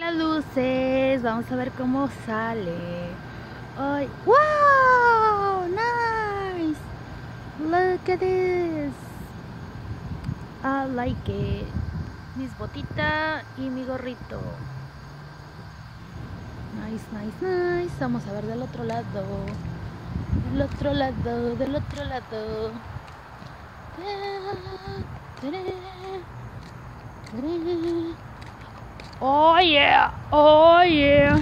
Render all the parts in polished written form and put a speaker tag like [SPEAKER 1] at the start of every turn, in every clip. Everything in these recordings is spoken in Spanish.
[SPEAKER 1] las luces, vamos a ver cómo sale. Ay, wow, nice. Look at this. I like it. Mis botitas y mi gorrito. Nice, nice, nice. Vamos a ver del otro lado. Del otro lado, del otro lado. Oh yeah, oh yeah.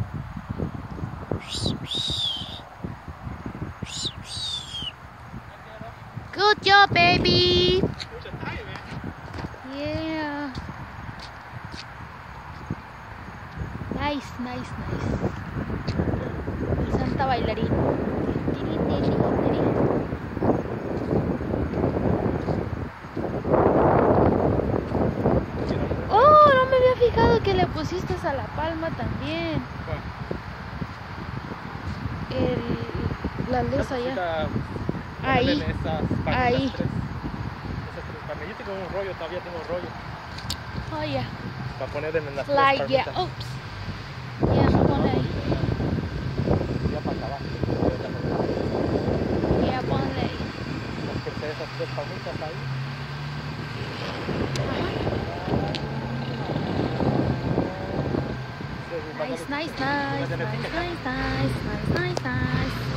[SPEAKER 1] Good job, baby. Yeah. Nice, nice, nice. El Santa bailarín. Oh, no me había fijado que le pusiste a la palma también. La luz allá. Ahí. Ahí.
[SPEAKER 2] Esas tres palmas. Yo tengo un rollo, todavía tengo un rollo.
[SPEAKER 1] Oh, ya.
[SPEAKER 2] Para poner en las
[SPEAKER 1] Like,
[SPEAKER 2] tres
[SPEAKER 1] yeah.
[SPEAKER 2] palmitas.
[SPEAKER 1] Oops. Ya, ponle ahí.
[SPEAKER 2] Ya para acabar.
[SPEAKER 1] Ya, ponle ahí.
[SPEAKER 2] Porque esas tres palmitas ahí.
[SPEAKER 1] Nice, nice, nice, nice, nice, nice, nice, nice, nice.